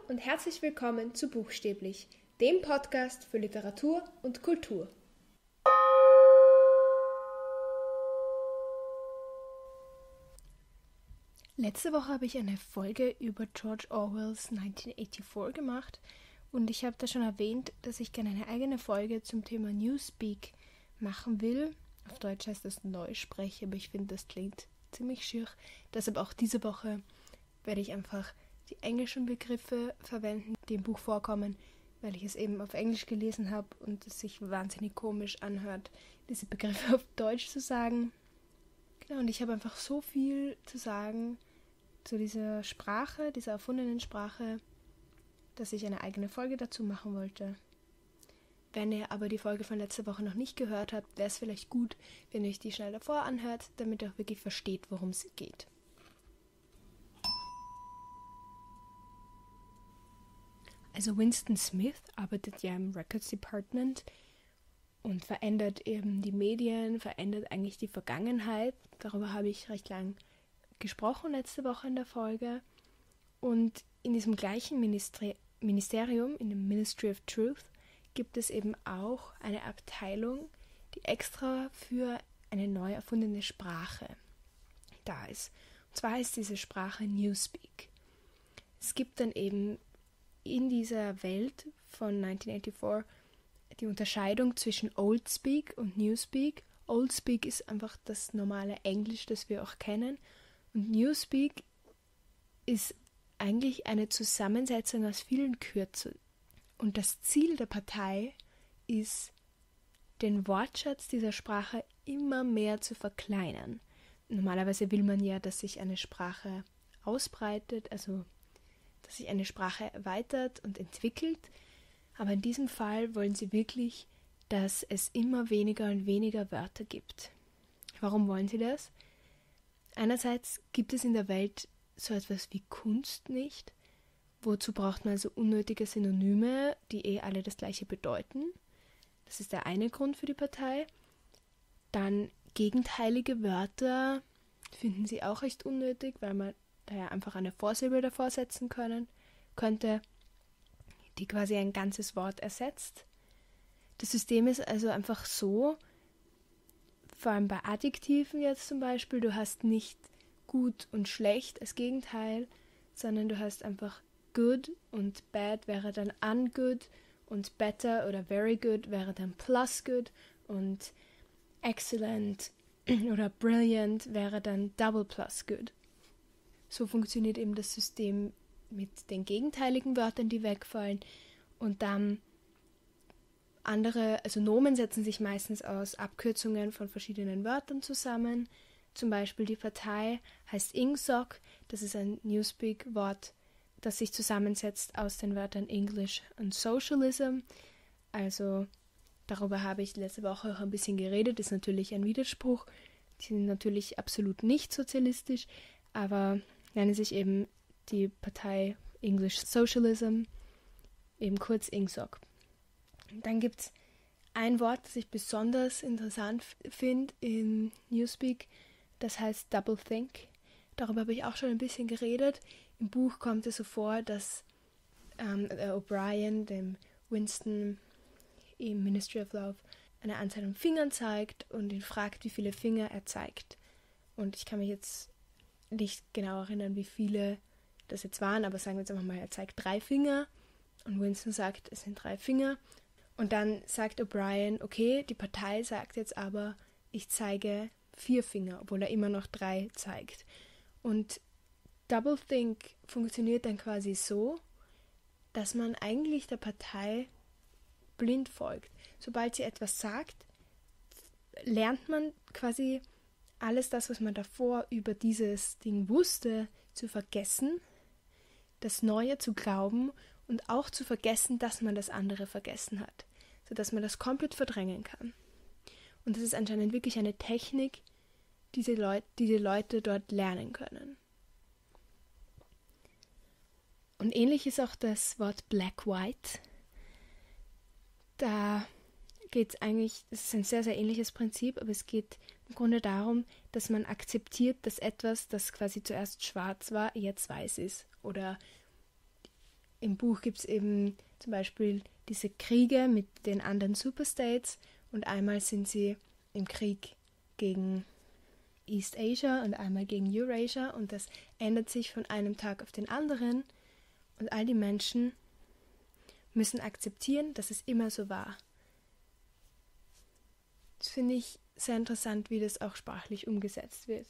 und herzlich willkommen zu Buchstäblich, dem Podcast für Literatur und Kultur. Letzte Woche habe ich eine Folge über George Orwells 1984 gemacht und ich habe da schon erwähnt, dass ich gerne eine eigene Folge zum Thema Newspeak machen will. Auf Deutsch heißt das Neusprech, aber ich finde, das klingt ziemlich schier. Deshalb auch diese Woche werde ich einfach die englischen Begriffe verwenden, die im Buch vorkommen, weil ich es eben auf Englisch gelesen habe und es sich wahnsinnig komisch anhört, diese Begriffe auf Deutsch zu sagen. Genau, und ich habe einfach so viel zu sagen zu dieser Sprache, dieser erfundenen Sprache, dass ich eine eigene Folge dazu machen wollte. Wenn ihr aber die Folge von letzter Woche noch nicht gehört habt, wäre es vielleicht gut, wenn ihr euch die schnell davor anhört, damit ihr auch wirklich versteht, worum es geht. Also Winston Smith arbeitet ja im Records Department und verändert eben die Medien, verändert eigentlich die Vergangenheit. Darüber habe ich recht lang gesprochen letzte Woche in der Folge. Und in diesem gleichen Ministerium, in dem Ministry of Truth, gibt es eben auch eine Abteilung, die extra für eine neu erfundene Sprache da ist. Und zwar ist diese Sprache Newspeak. Es gibt dann eben in dieser Welt von 1984 die Unterscheidung zwischen Oldspeak und Newspeak. Oldspeak ist einfach das normale Englisch, das wir auch kennen. Und Newspeak ist eigentlich eine Zusammensetzung aus vielen Kürzeln. Und das Ziel der Partei ist, den Wortschatz dieser Sprache immer mehr zu verkleinern. Normalerweise will man ja, dass sich eine Sprache ausbreitet, also dass sich eine Sprache erweitert und entwickelt. Aber in diesem Fall wollen sie wirklich, dass es immer weniger und weniger Wörter gibt. Warum wollen sie das? Einerseits gibt es in der Welt so etwas wie Kunst nicht. Wozu braucht man also unnötige Synonyme, die alle das Gleiche bedeuten? Das ist der eine Grund für die Partei. Dann gegenteilige Wörter finden sie auch recht unnötig, weil man daher einfach eine Vorsilbe davor setzen könnte, die quasi ein ganzes Wort ersetzt. Das System ist also einfach so, vor allem bei Adjektiven jetzt zum Beispiel, du hast nicht gut und schlecht als Gegenteil, sondern du hast einfach good und bad wäre dann ungood und better oder very good wäre dann plus good und excellent oder brilliant wäre dann double plus good. So funktioniert eben das System mit den gegenteiligen Wörtern, die wegfallen, und dann andere, also Nomen setzen sich meistens aus Abkürzungen von verschiedenen Wörtern zusammen. Zum Beispiel die Partei heißt INGSOC, das ist ein Newspeak-Wort, das sich zusammensetzt aus den Wörtern English und Socialism. Also darüber habe ich letzte Woche auch ein bisschen geredet, ist natürlich ein Widerspruch. Die sind natürlich absolut nicht sozialistisch, aber nennen sich eben die Partei English Socialism, eben kurz INGSOC. Dann gibt es ein Wort, das ich besonders interessant finde in Newspeak, das heißt Doublethink. Darüber habe ich auch schon ein bisschen geredet. Im Buch kommt es so vor, dass O'Brien dem Winston im Ministry of Love eine Anzahl an Fingern zeigt und ihn fragt, wie viele Finger er zeigt. Und ich kann mich jetzt nicht genau erinnern, wie viele das jetzt waren, aber sagen wir jetzt einfach mal, er zeigt 3 Finger und Winston sagt, es sind 3 Finger. Und dann sagt O'Brien, okay, die Partei sagt jetzt aber, ich zeige 4 Finger, obwohl er immer noch 3 zeigt. Und Doublethink funktioniert dann quasi so, dass man eigentlich der Partei blind folgt. Sobald sie etwas sagt, lernt man quasi alles das, was man davor über dieses Ding wusste, zu vergessen, das Neue zu glauben und auch zu vergessen, dass man das andere vergessen hat, sodass man das komplett verdrängen kann. Und das ist anscheinend wirklich eine Technik, die die Leute dort lernen können. Und ähnlich ist auch das Wort Black-White. Da geht es eigentlich, es ist ein sehr, sehr ähnliches Prinzip, aber es geht im Grunde darum, dass man akzeptiert, dass etwas, das quasi zuerst schwarz war, jetzt weiß ist. Oder im Buch gibt es eben zum Beispiel diese Kriege mit den anderen Superstates und einmal sind sie im Krieg gegen East Asia und einmal gegen Eurasia und das ändert sich von einem Tag auf den anderen und all die Menschen müssen akzeptieren, dass es immer so war. Das finde ich sehr interessant, wie das auch sprachlich umgesetzt wird.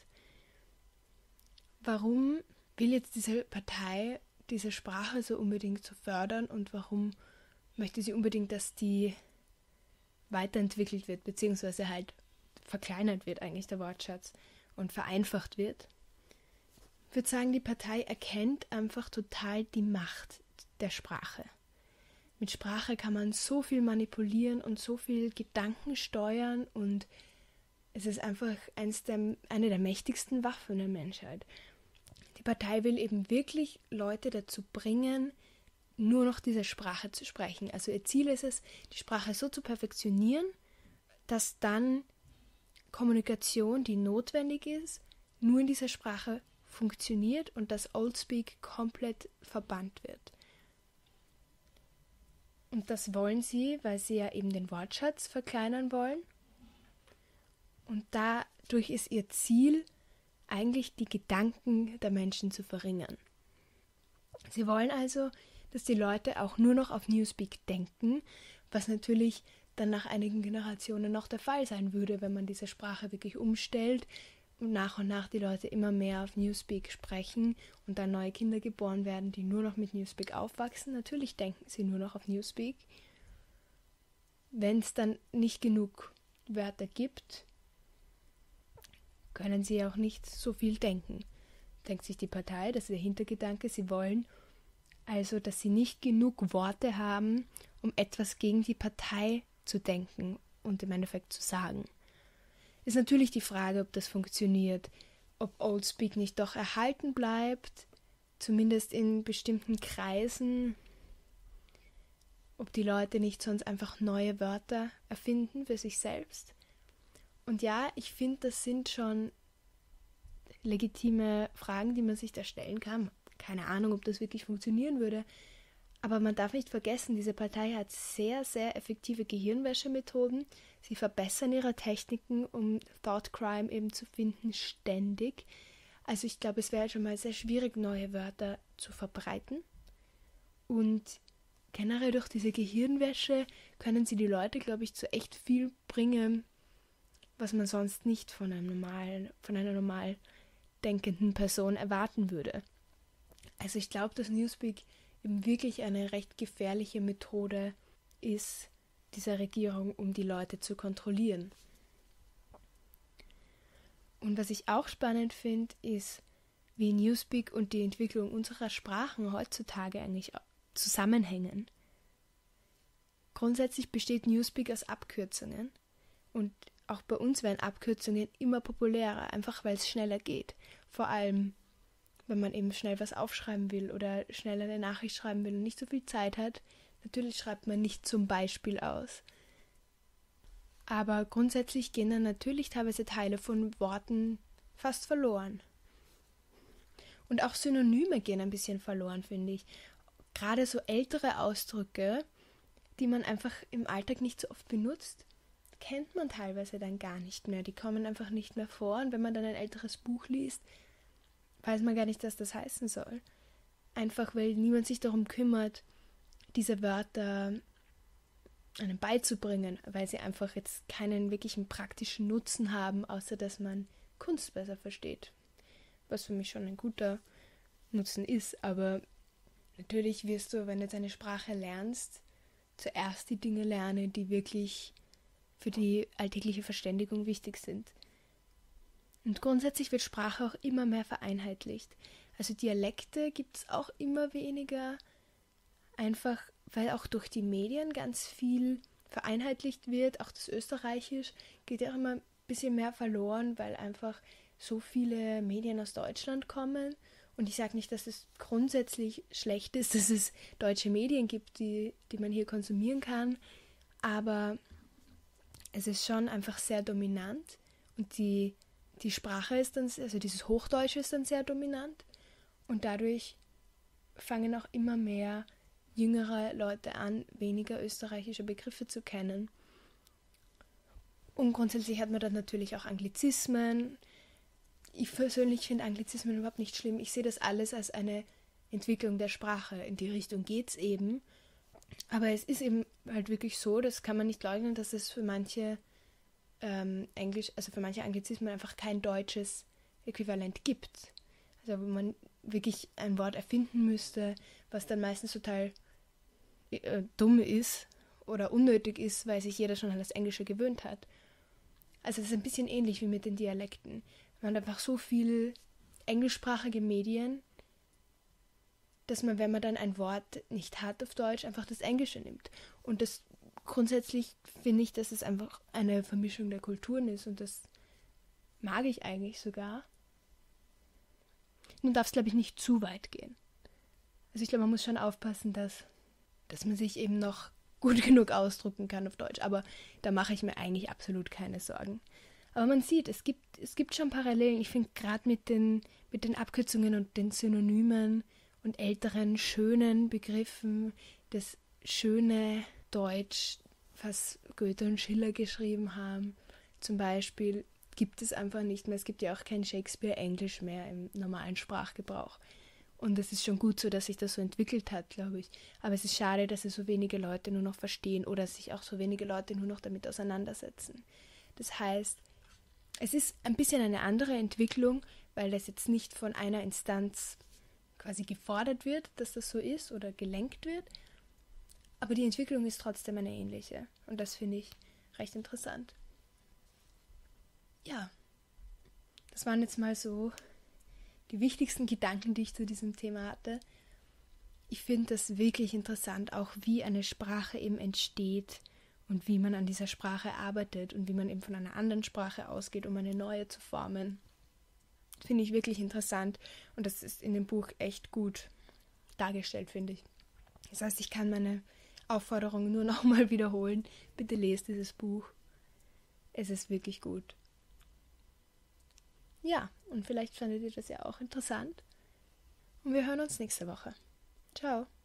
Warum will jetzt diese Partei diese Sprache so unbedingt so fördern und warum möchte sie unbedingt, dass die weiterentwickelt wird, beziehungsweise halt verkleinert wird eigentlich der Wortschatz und vereinfacht wird? Ich würde sagen, die Partei erkennt einfach total die Macht der Sprache. Mit Sprache kann man so viel manipulieren und so viel Gedanken steuern und es ist einfach eine der mächtigsten Waffen der Menschheit. Die Partei will eben wirklich Leute dazu bringen, nur noch diese Sprache zu sprechen. Also ihr Ziel ist es, die Sprache so zu perfektionieren, dass dann Kommunikation, die notwendig ist, nur in dieser Sprache funktioniert und dass Old Speak komplett verbannt wird. Und das wollen sie, weil sie ja eben den Wortschatz verkleinern wollen. Und dadurch ist ihr Ziel, eigentlich die Gedanken der Menschen zu verringern. Sie wollen also, dass die Leute auch nur noch auf Newspeak denken, was natürlich dann nach einigen Generationen noch der Fall sein würde, wenn man diese Sprache wirklich umstellt und nach die Leute immer mehr auf Newspeak sprechen und dann neue Kinder geboren werden, die nur noch mit Newspeak aufwachsen. Natürlich denken sie nur noch auf Newspeak. Wenn es dann nicht genug Wörter gibt, können sie auch nicht so viel denken. Denkt sich die Partei, das ist der Hintergedanke, sie wollen also, dass sie nicht genug Worte haben, um etwas gegen die Partei zu denken und im Endeffekt zu sagen. Ist natürlich die Frage, ob das funktioniert, ob Old Speak nicht doch erhalten bleibt, zumindest in bestimmten Kreisen, ob die Leute nicht sonst einfach neue Wörter erfinden für sich selbst. Und ja, ich finde, das sind schon legitime Fragen, die man sich da stellen kann. Keine Ahnung, ob das wirklich funktionieren würde. Aber man darf nicht vergessen, diese Partei hat sehr, sehr effektive Gehirnwäschemethoden. Sie verbessern ihre Techniken, um Thought Crime eben zu finden, ständig. Also ich glaube, es wäre schon mal sehr schwierig, neue Wörter zu verbreiten. Und generell durch diese Gehirnwäsche können sie die Leute, glaube ich, zu echt viel bringen, was man sonst nicht von einer normal denkenden Person erwarten würde. Also ich glaube, dass Newspeak eben wirklich eine recht gefährliche Methode ist, dieser Regierung, um die Leute zu kontrollieren. Und was ich auch spannend finde, ist, wie Newspeak und die Entwicklung unserer Sprachen heutzutage eigentlich zusammenhängen. Grundsätzlich besteht Newspeak aus Abkürzungen und auch bei uns werden Abkürzungen immer populärer, einfach weil es schneller geht. Vor allem, wenn man eben schnell was aufschreiben will oder schnell eine Nachricht schreiben will und nicht so viel Zeit hat. Natürlich schreibt man nicht zum Beispiel aus. Aber grundsätzlich gehen dann natürlich teilweise Teile von Worten fast verloren. Und auch Synonyme gehen ein bisschen verloren, finde ich. Gerade so ältere Ausdrücke, die man einfach im Alltag nicht so oft benutzt, kennt man teilweise dann gar nicht mehr. Die kommen einfach nicht mehr vor. Und wenn man dann ein älteres Buch liest, weiß man gar nicht, was das heißen soll. Einfach, weil niemand sich darum kümmert, diese Wörter einem beizubringen, weil sie einfach jetzt keinen wirklichen praktischen Nutzen haben, außer dass man Kunst besser versteht. Was für mich schon ein guter Nutzen ist. Aber natürlich wirst du, wenn du jetzt eine Sprache lernst, zuerst die Dinge lernen, die wirklich für die alltägliche Verständigung wichtig sind. Und grundsätzlich wird Sprache auch immer mehr vereinheitlicht. Also Dialekte gibt es auch immer weniger, einfach weil auch durch die Medien ganz viel vereinheitlicht wird. Auch das Österreichisch geht ja auch immer ein bisschen mehr verloren, weil einfach so viele Medien aus Deutschland kommen. Und ich sage nicht, dass es grundsätzlich schlecht ist, dass es deutsche Medien gibt, die man hier konsumieren kann, aber es ist schon einfach sehr dominant und die Sprache ist dann, also dieses Hochdeutsche ist dann sehr dominant und dadurch fangen auch immer mehr jüngere Leute an, weniger österreichische Begriffe zu kennen. Und grundsätzlich hat man dann natürlich auch Anglizismen. Ich persönlich finde Anglizismen überhaupt nicht schlimm. Ich sehe das alles als eine Entwicklung der Sprache. In die Richtung geht es eben. Aber es ist eben halt wirklich so, das kann man nicht leugnen, dass es für manche für manche Anglizismen einfach kein deutsches Äquivalent gibt. Also wo man wirklich ein Wort erfinden müsste, was dann meistens total dumm ist oder unnötig ist, weil sich jeder schon an das Englische gewöhnt hat. Also es ist ein bisschen ähnlich wie mit den Dialekten. Man hat einfach so viel englischsprachige Medien, dass man, wenn man dann ein Wort nicht hat auf Deutsch, einfach das Englische nimmt. Und das grundsätzlich finde ich, dass es einfach eine Vermischung der Kulturen ist und das mag ich eigentlich sogar. Nun darf es, glaube ich, nicht zu weit gehen. Also ich glaube, man muss schon aufpassen, dass man sich eben noch gut genug ausdrücken kann auf Deutsch. Aber da mache ich mir eigentlich absolut keine Sorgen. Aber man sieht, es gibt schon Parallelen. Ich finde gerade mit den Abkürzungen und den Synonymen und älteren, schönen Begriffen, das schöne Deutsch, was Goethe und Schiller geschrieben haben, zum Beispiel, gibt es einfach nicht mehr. Es gibt ja auch kein Shakespeare-Englisch mehr im normalen Sprachgebrauch. Und es ist schon gut so, dass sich das so entwickelt hat, glaube ich. Aber es ist schade, dass es so wenige Leute nur noch verstehen oder sich auch so wenige Leute nur noch damit auseinandersetzen. Das heißt, es ist ein bisschen eine andere Entwicklung, weil das jetzt nicht von einer Instanz quasi gefordert wird, dass das so ist oder gelenkt wird. Aber die Entwicklung ist trotzdem eine ähnliche. Und das finde ich recht interessant. Ja, das waren jetzt mal so die wichtigsten Gedanken, die ich zu diesem Thema hatte. Ich finde das wirklich interessant, auch wie eine Sprache eben entsteht und wie man an dieser Sprache arbeitet und wie man eben von einer anderen Sprache ausgeht, um eine neue zu formen. Finde ich wirklich interessant und das ist in dem Buch echt gut dargestellt, finde ich. Das heißt, ich kann meine Aufforderung nur nochmal wiederholen. Bitte lest dieses Buch. Es ist wirklich gut. Ja, und vielleicht fandet ihr das ja auch interessant. Und wir hören uns nächste Woche. Ciao.